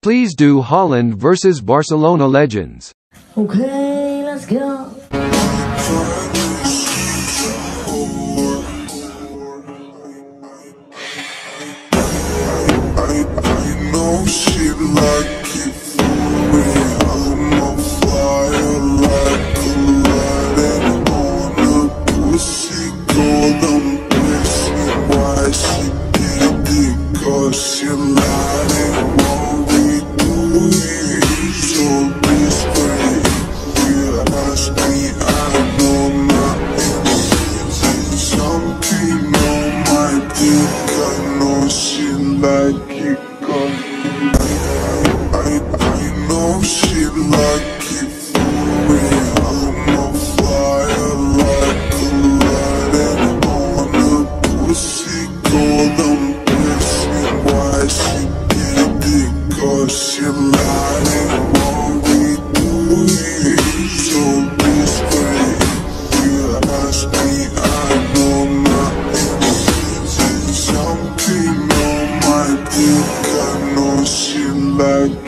Please do Haaland vs Barcelona legends. Okay, let's go. I know she like it for me. I'm on fire like Aladdin on a pussy golden blessing. Why she did it? 'Cause she lied and what we do is so discreet. You ask me, I know nothing. Something on my dick, I know she like it. I know she like it for me. I'm on fire like Aladdin on a pussy golden blessing. Why she did it? 'Cause she lied and what we do is so discreet. You ask me, I know nothing. Something on my dick, I know she like